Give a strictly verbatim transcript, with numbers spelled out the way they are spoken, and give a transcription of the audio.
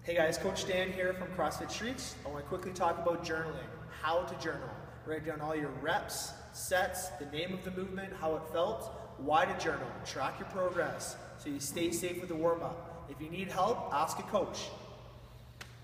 Hey guys, Coach Dan here from CrossFit Streets. I want to quickly talk about journaling, how to journal. Write down all your reps, sets, the name of the movement, how it felt, why to journal, track your progress so you stay safe with the warm-up. If you need help, ask a coach.